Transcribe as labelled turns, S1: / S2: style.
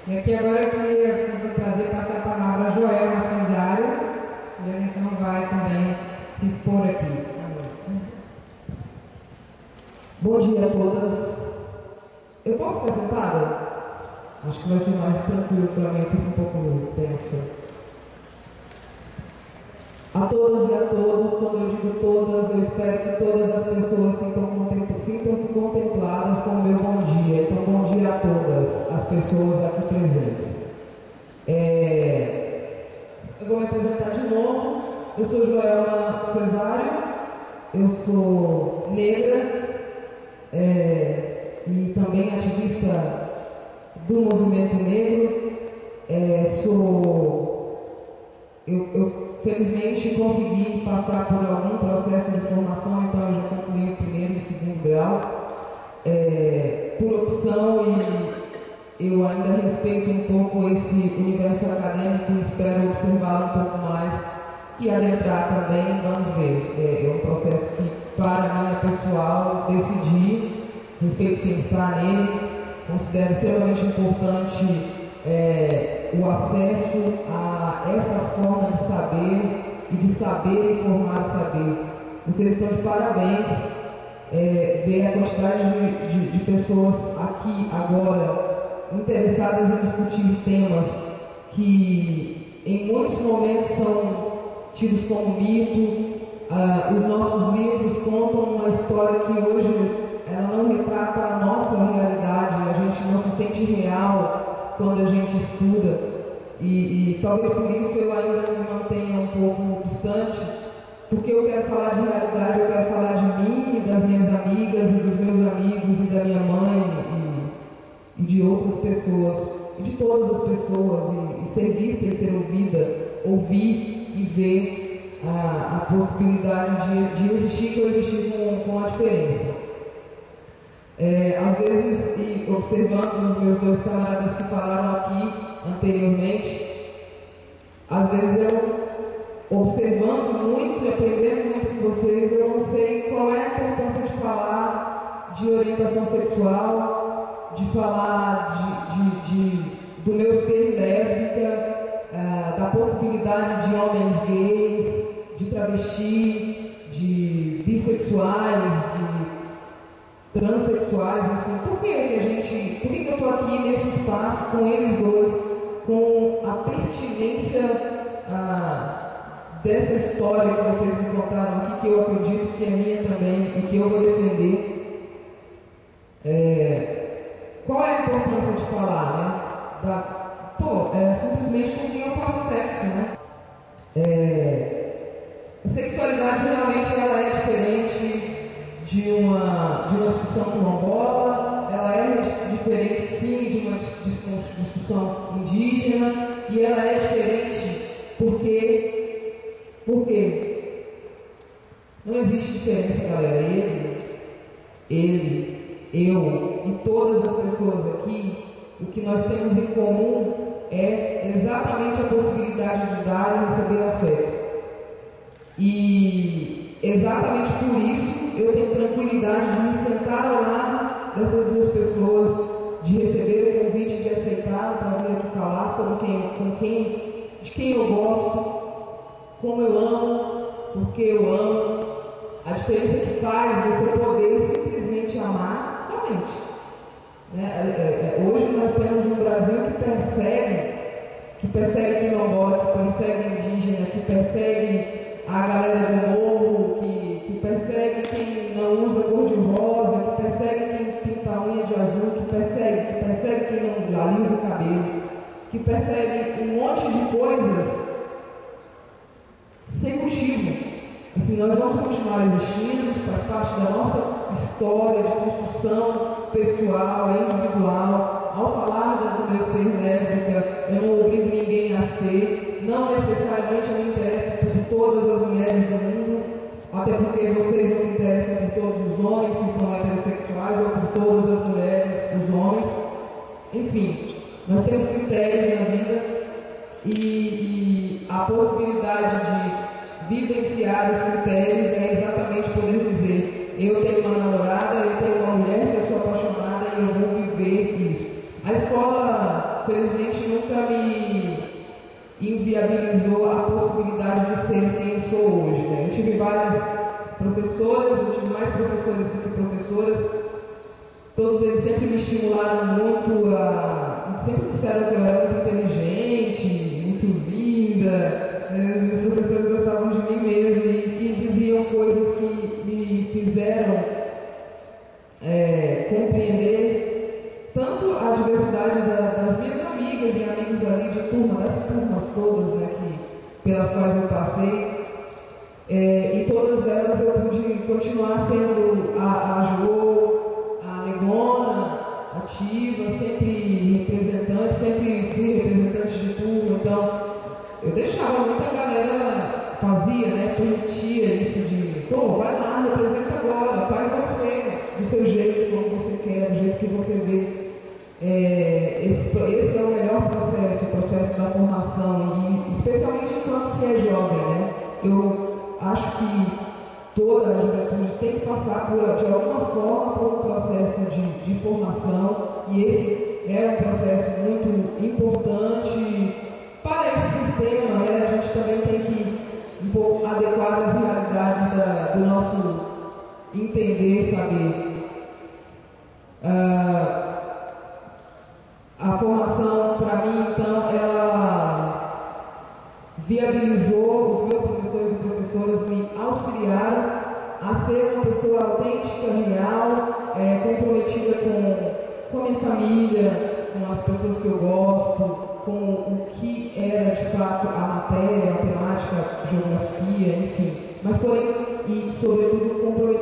S1: E aqui agora eu queria trazer passar a palavra a Joelma Cesário, e a gente não vai também se expor aqui.
S2: Bom dia a todas. Eu posso ficar sentada? Acho que vai ser mais tranquilo para mim, eu fico um pouco tensa. A todas e a todos, quando eu digo todas, eu espero que todas as pessoas sintam-se contempladas com o meu bom dia. Então, bom dia a todas as pessoas aqui presentes. Eu vou me apresentar de novo. Eu sou Joelma Cesário, eu sou negra e também ativista do movimento negro. Eu felizmente consegui passar por algum processo de formação, então eu já concluí o primeiro e o segundo grau, por opção, e eu ainda respeito um pouco esse universo acadêmico, espero observá-lo um pouco mais e adentrar também, vamos ver. É um processo que para mim é pessoal, decidi, respeito quem está nele, considero extremamente importante o acesso a essa forma de saber e de saber informar o saber. Vocês estão de parabéns, ver a quantidade de pessoas aqui agora interessadas em discutir temas que em muitos momentos são tidos como mito. Os nossos livros contam uma história que hoje ela não retrata a nossa realidade, a gente não se sente real quando a gente estuda, e talvez por isso eu ainda me mantenha um pouco distante, porque eu quero falar de realidade, eu quero falar de mim, das minhas amigas e dos meus amigos e da minha mãe e de outras pessoas, e de todas as pessoas, e ser vista e ser ouvida, ouvir e ver a possibilidade de existir, que eu existir com a diferença. Às vezes, e observando os meus dois camaradas que falaram aqui anteriormente, às vezes eu, observando muito e aprendendo muito com vocês, eu não sei qual é a importância de falar de orientação sexual, de falar do meu ser lésbica, da possibilidade de homens gays, de travestis, de bissexuais, de transexuais, enfim. Por que eu estou aqui nesse espaço com eles dois, com a pertinência dessa história que vocês me contaram aqui, que eu acredito que é minha também e que eu vou defender? Qual é a importância de falar, né? Simplesmente com quem eu faço sexo, né? A sexualidade geralmente ela é diferente de uma discussão quilombola, ela é diferente sim de uma discussão indígena, e ela é diferente porque não existe diferença, galera. Ele, eu e todas as pessoas aqui, o que nós temos em comum é exatamente a possibilidade de dar e receber afeto. E exatamente por isso eu tenho tranquilidade de me sentar ao lado dessas duas pessoas, de receber o convite, de aceitar para vir aqui falar sobre de quem eu gosto, como eu amo, porque eu amo, a diferença que faz você poder simplesmente amar somente. Hoje nós temos um Brasil que persegue quilombola, que persegue indígena, que persegue a galera do morro, que persegue quem não usa cor de rosa, que persegue quem pinta a unha de azul, que persegue quem não alisa o cabelo, que persegue um monte de coisas sem motivo. Assim, nós vamos continuar existindo, isso faz parte da nossa história de construção pessoal, individual. Ao falar do meu ser lésbica, eu não obrigo ninguém a ser, não necessariamente eu me interesso por todas as mulheres do mundo, até porque vocês não se interessam por todos os homens, que são heterossexuais, ou por todas as mulheres, os homens. Enfim, nós temos critérios na vida e a possibilidade de vivenciar os critérios é exatamente poder dizer: eu tenho uma namorada, eu tenho uma mulher que eu sou apaixonada e eu vou viver isso. A escola felizmente nunca me inviabilizou a possibilidade de ser quem eu sou hoje, né? Eu tive várias professoras, eu tive mais professores do que professoras, todos eles sempre me estimularam muito, sempre disseram que eu era muito inteligente, muito linda, né? Os professores gostavam de mim mesmo e diziam coisas que me fizeram compreender tanto a diversidade das minhas amigas e amigos ali de turma, das turmas todas, né, pelas quais eu passei. Em todas elas eu pude continuar sendo a Jo, a negona, ativa, sempre representante, sempre fui representante de turma, então eu deixava muita galera, fazia, né, permitia isso de, pô, vai lá, representa agora, faz você, do seu jeito, como você quer, do jeito que você vê. Esse é o melhor processo, o processo da formação, e especialmente enquanto se é jovem, né? Eu acho que toda a juventude tem que passar de alguma forma por um processo de formação, e esse é um processo muito importante para esse sistema, né? A gente também tem que um pouco adequar as realidades do nosso entender, saber. A formação, para mim, então, ela viabilizou, os meus professores e professoras me auxiliaram a ser uma pessoa autêntica, real, comprometida com a minha família, com as pessoas que eu gosto, com o que era de fato a matéria, a matemática, a geografia, enfim. Mas, porém, e sobretudo, comprometida